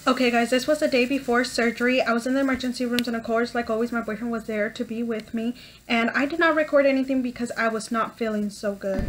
Okay guys, this was the day before surgery. I was in the emergency rooms and of course, like always, my boyfriend was there to be with me. And I did not record anything because I was not feeling so good.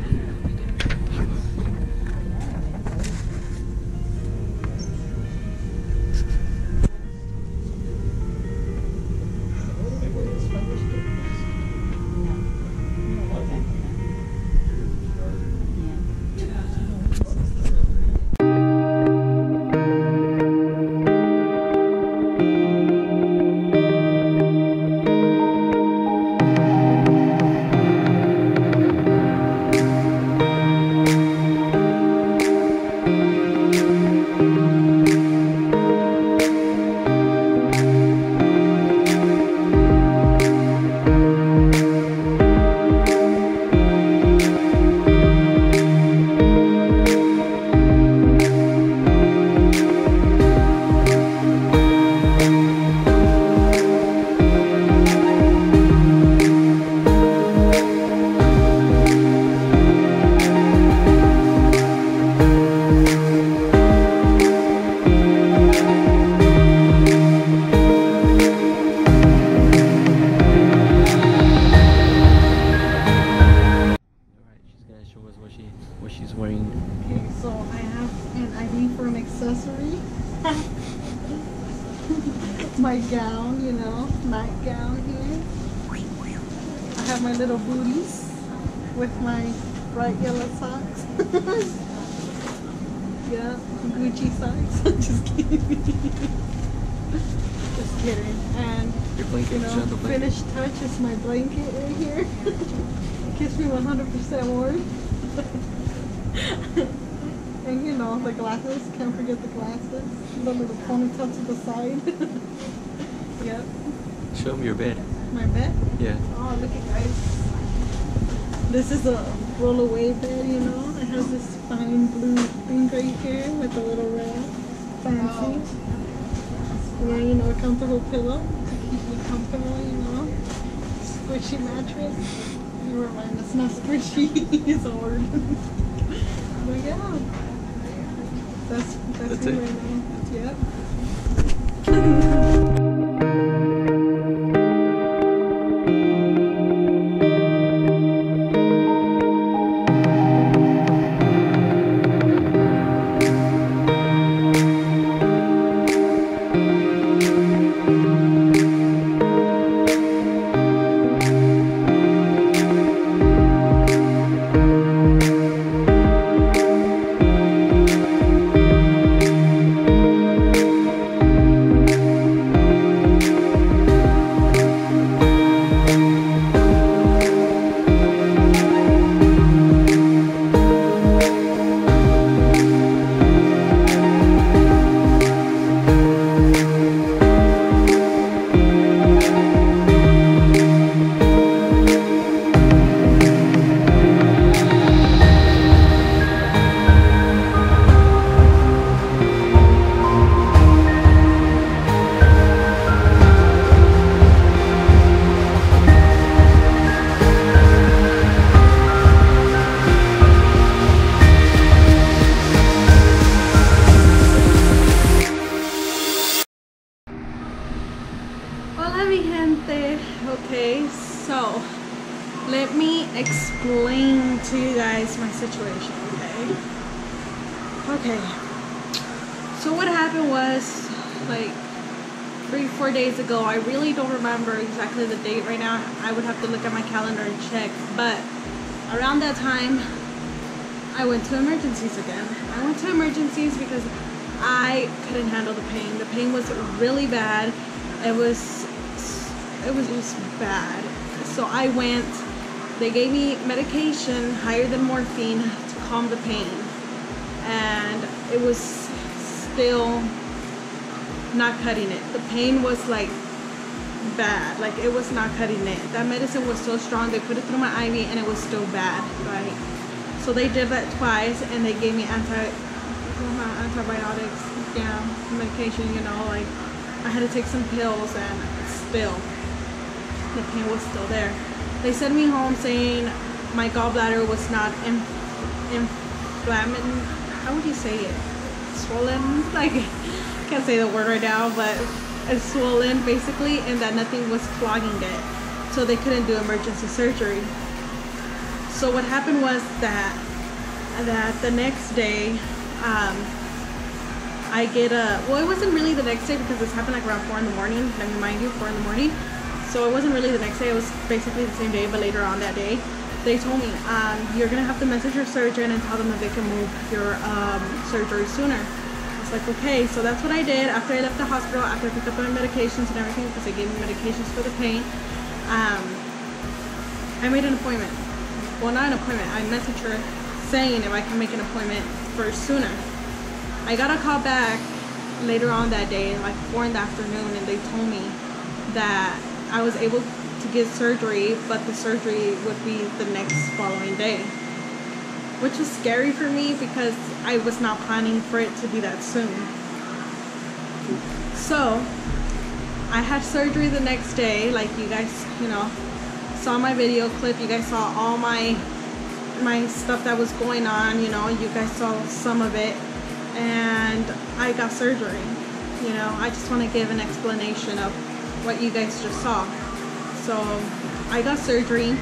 What she's wearing. Okay, so I have an ID for an accessory. My gown, you know, nightgown here. I have my little booties with my bright yellow socks. Yeah, Gucci socks. Just kidding. Just kidding. And Your blanket, you know, show the blanket. finished touch is my blanket right here. Kiss me 100% warm. And you know, the glasses, can't forget the glasses. The little ponytail to the side. Yep. Show them your bed. My bed? Yeah. Oh, look at guys. This is a roll-away bed, you know. It has this fine blue thing right here with a little red. Fancy. Yeah, you know, a comfortable pillow to keep you comfortable, you know. Squishy mattress. Never mind, it's not squishy. It's hard. But yeah, that's me it. right now. Yep. Hola mi gente. Okay, so let me explain to you guys my situation, okay? So what happened was like 3-4 days ago. I really don't remember exactly the date right now. I would have to look at my calendar and check, but around that time I went to emergencies again. I went to emergencies because I couldn't handle the pain. The pain was really bad. It was just bad. So I went, they gave me medication higher than morphine to calm the pain. And it was still not cutting it. The pain was like bad. Like it was not cutting it. That medicine was so strong. They put it through my IV and it was still bad, right? So they did that twice and they gave me antibiotics, yeah, medication, you know, like I had to take some pills and still the pain was still there. They sent me home saying my gallbladder was not inflamed. How would you say it? Swollen? Like can't say the word right now, but it's swollen basically, and that nothing was clogging it, so they couldn't do emergency surgery. So what happened was that the next day, I get well, it wasn't really the next day because this happened like around 4 in the morning. Let me remind you, 4 in the morning. So it wasn't really the next day. It was basically the same day, but later on that day, they told me, you're gonna have to message your surgeon and tell them that they can move your surgery sooner. I was like, okay. So that's what I did. After I left the hospital, after I picked up my medications and everything, because they gave me medications for the pain, I made an appointment. Well, not an appointment. I messaged her saying if I can make an appointment for sooner. I got a call back later on that day, like 4 in the afternoon, and they told me that I was able to get surgery, but the surgery would be the next following day, which was scary for me because I was not planning for it to be that soon. So I had surgery the next day, like you guys, saw my video clip. You guys saw all my stuff that was going on. You guys saw some of it, and I got surgery. I just want to give an explanation of what you guys just saw. So I got surgery,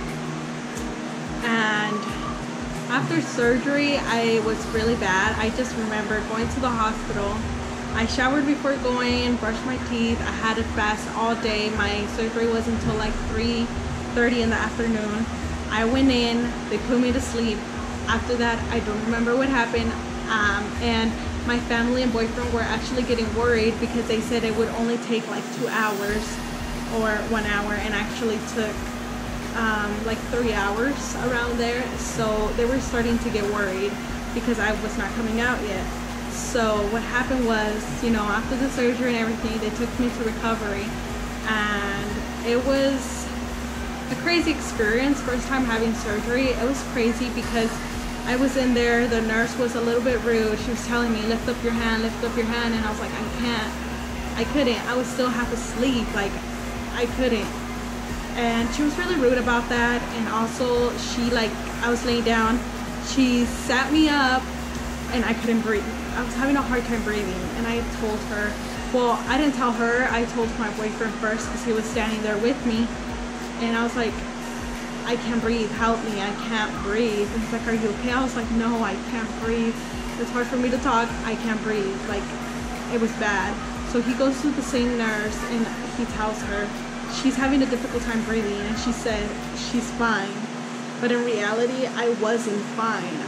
and after surgery I was really bad. I just remember going to the hospital. I showered before going, brushed my teeth. I had a fast all day. My surgery was until like 3:30 in the afternoon. I went in, they put me to sleep. After that, I don't remember what happened. And my family and boyfriend were actually getting worried because they said it would only take like 2 hours or 1 hour, and actually took like 3 hours around there. So they were starting to get worried because I was not coming out yet. So what happened was, after the surgery and everything, they took me to recovery, and it was a crazy experience. First time having surgery, it was crazy because I was in there, the nurse was a little bit rude. She was telling me, lift up your hand, and I was like, I couldn't. I was still half asleep, like I couldn't. And she was really rude about that. And also I was laying down, she sat me up and I couldn't breathe. I was having a hard time breathing, and I told her, well, I didn't tell her, I told my boyfriend first because he was standing there with me, and I was like, I can't breathe, help me, I can't breathe. And he's like, are you okay? I was like, no, I can't breathe. It's hard for me to talk, I can't breathe. Like, it was bad. So he goes to the same nurse and he tells her she's having a difficult time breathing, and she said she's fine. But in reality, I wasn't fine.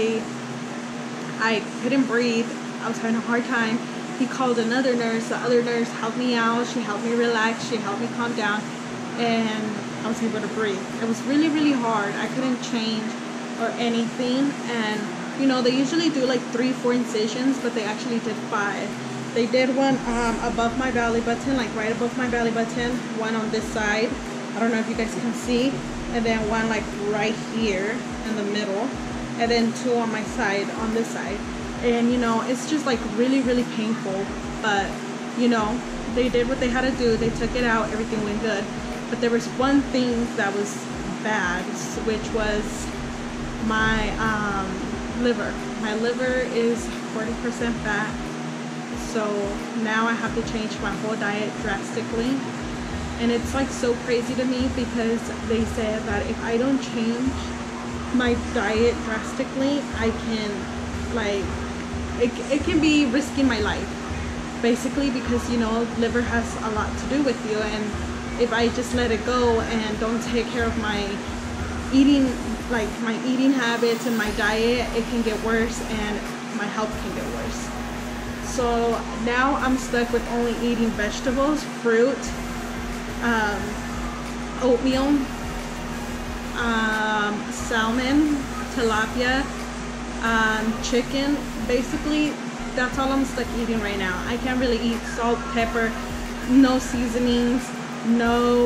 I couldn't breathe. I was having a hard time. He called another nurse. The other nurse helped me out. She helped me relax. She helped me calm down. And I was able to breathe. It was really, really hard. I couldn't change or anything. And, they usually do like 3-4 incisions, but they actually did 5. They did one above my belly button, like right above my belly button. One on this side. I don't know if you guys can see. And then one like right here in the middle. And then 2 on my side, on this side. And, it's just like really, really painful. But, they did what they had to do. They took it out. Everything went good. But there was one thing that was bad, which was my liver. My liver is 40% fat. So now I have to change my whole diet drastically. And it's like so crazy to me because they said that if I don't change my diet drastically, I can it can be risking my life, basically, because liver has a lot to do with you, and if I just let it go and don't take care of my eating, like my eating habits and my diet, it can get worse and my health can get worse. So now I'm stuck with only eating vegetables, fruit, oatmeal, salmon, tilapia, chicken. Basically, that's all I'm stuck eating right now. I can't really eat salt, pepper, no seasonings, no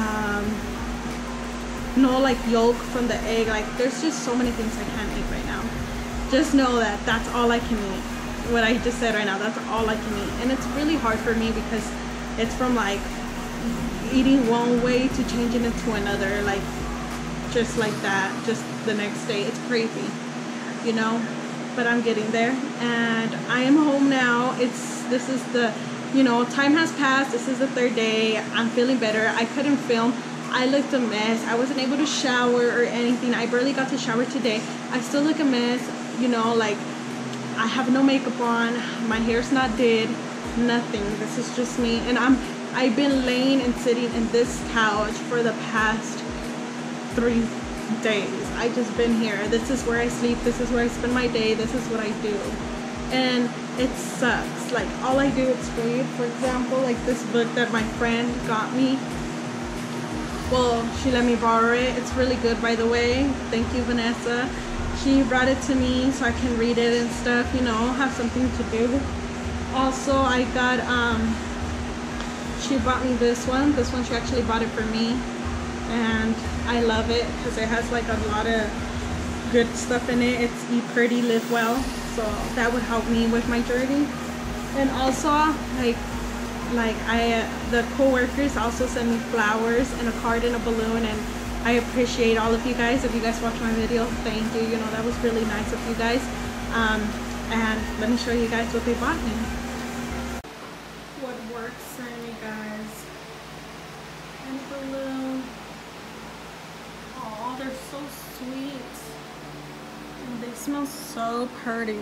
like yolk from the egg. Like, there's just so many things I can't eat right now. Just know that that's all I can eat. What I just said right now, that's all I can eat. And it's really hard for me because it's from like eating one way to changing it to another, like just like that, just the next day. It's crazy, but I'm getting there, and I am home now. This is the, you know, time has passed. This is the third day. I'm feeling better. I couldn't film. I looked a mess. I wasn't able to shower or anything. I barely got to shower today. I still look a mess, you know, like I have no makeup on. My hair's not did. Nothing. This is just me, and I've been laying and sitting in this couch for the past 3 days. I just been here. This is where I sleep. This is where I spend my day. This is what I do, and it sucks. Like all I do is read. For example, like this book that my friend got me. Well, she let me borrow it. It's really good, by the way. Thank you, Vanessa. She brought it to me so I can read it and stuff, you know, have something to do. Also, I got, she bought me this one. This one, she actually bought it for me. And I love it because it has like a lot of good stuff in it. It's Eat Pretty, Live Well. So that would help me with my journey. And also, the co-workers also send me flowers and a card and a balloon, and I appreciate all of you guys. If you guys watch my video, thank you. You know, that was really nice of you guys. And let me show you guys what they bought me. What work sent me, guys. And a balloon. Oh, they're so sweet. And they smell so pretty.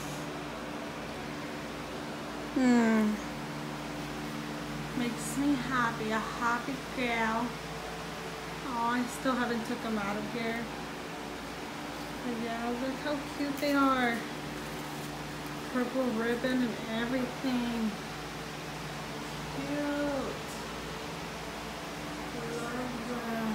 Makes me happy, a happy gal. Oh, I still haven't took them out of here. But yeah, look how cute they are. Purple ribbon and everything. Cute. Love them.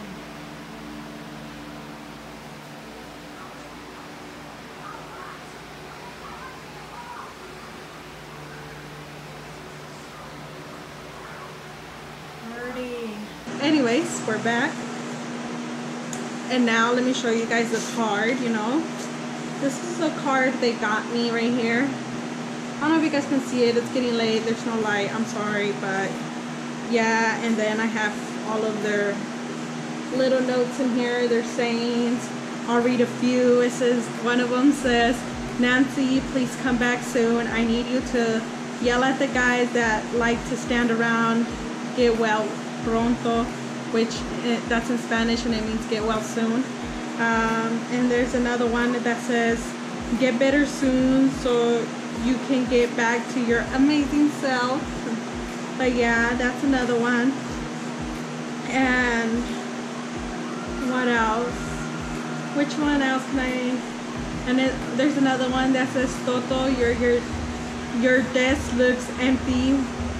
Anyways, we're back, and now let me show you guys the card. You know, this is a card they got me right here. I don't know if you guys can see it. It's getting late. There's no light. I'm sorry, but yeah. And then I have all of their little notes in here. Their sayings. I'll read a few. It says, one of them says, "Nancy, please come back soon. I need you to yell at the guys that like to stand around. Get well pronto," which that's in Spanish and it means get well soon. And there's another one that says, "Get better soon so you can get back to your amazing self." But yeah, that's another one. And what else? Which one else can I? And there's another one that says, "Toto, your desk looks empty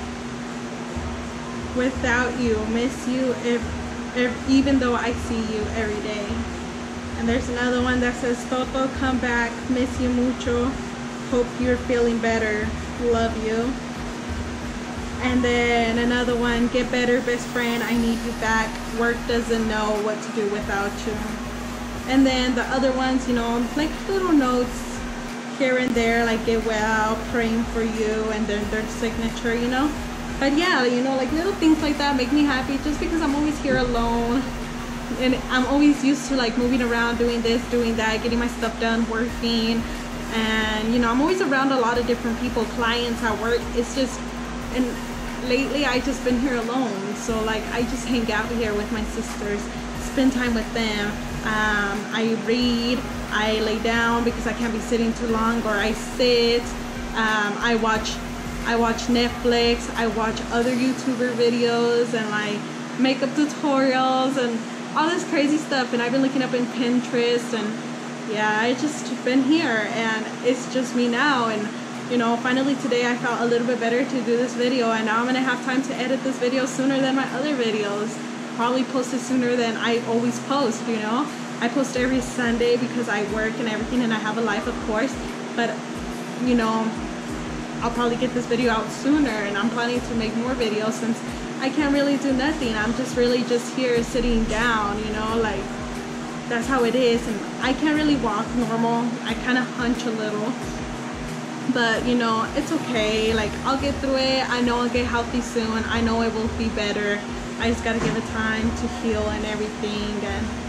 without you. Miss you if even though I see you every day." And there's another one that says, "Toto, come back. Miss you mucho. Hope you're feeling better. Love you." And then another one, "Get better, best friend. I need you back. Work doesn't know what to do without you." And then the other ones, you know, like little notes here and there, like "Get well, praying for you," and then their signature, you know. But yeah, you know, like little things like that make me happy, just because I'm always here alone and I'm always used to like moving around, doing this, doing that, getting my stuff done, working, and you know, I'm always around a lot of different people, clients at work. It's just, and lately I just been here alone, so like I just hang out here with my sisters, spend time with them. I read, I lay down because I can't be sitting too long, or I sit. I watch Netflix, I watch other YouTuber videos and like makeup tutorials and all this crazy stuff, and I've been looking up in Pinterest, and yeah, I just been here, and it's just me now. And you know, finally today I felt a little bit better to do this video, and now I'm gonna have time to edit this video sooner than my other videos, probably post it sooner than I always post. You know, I post every Sunday because I work and everything, and I have a life, of course, but you know, I'll probably get this video out sooner, and I'm planning to make more videos since I can't really do nothing. I'm just really just here sitting down, you know, like that's how it is. And I can't really walk normal. I kind of hunch a little, but you know, it's okay. Like I'll get through it. I know I'll get healthy soon. I know it will be better. I just gotta give it time to heal and everything. And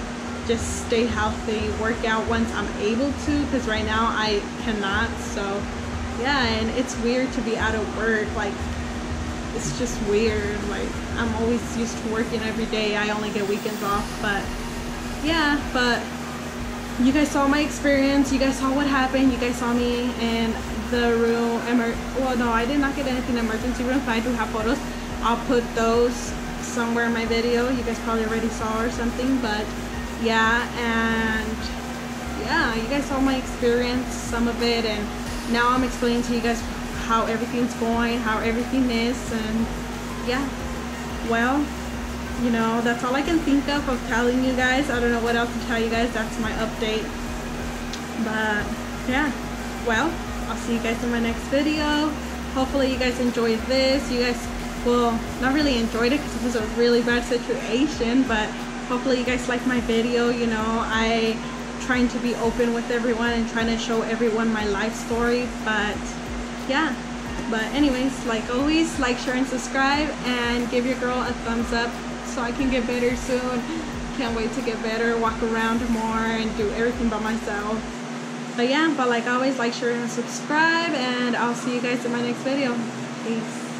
just stay healthy, work out once I'm able to, because right now I cannot. So yeah, and it's weird to be out of work. Like, it's just weird. Like, I'm always used to working every day. I only get weekends off. But yeah, but you guys saw my experience. You guys saw what happened. You guys saw me in the room. Well, no, I did not get anything in the emergency room, but I do have photos. I'll put those somewhere in my video. You guys probably already saw or something, but yeah. And yeah, you guys saw my experience, some of it, and now I'm explaining to you guys how everything's going, how everything is. And yeah, well, you know, that's all I can think of telling you guys. I don't know what else to tell you guys. That's my update. But yeah, well, I'll see you guys in my next video. Hopefully you guys enjoyed this. You guys will not really enjoyed it because it was a really bad situation, but hopefully you guys like my video. You know, I trying to be open with everyone and trying to show everyone my life story. But yeah, but anyways, like always, like, share, and subscribe, and give your girl a thumbs up so I can get better soon. Can't wait to get better, walk around more, and do everything by myself. But yeah, but like always, like, share, and subscribe, and I'll see you guys in my next video. Peace.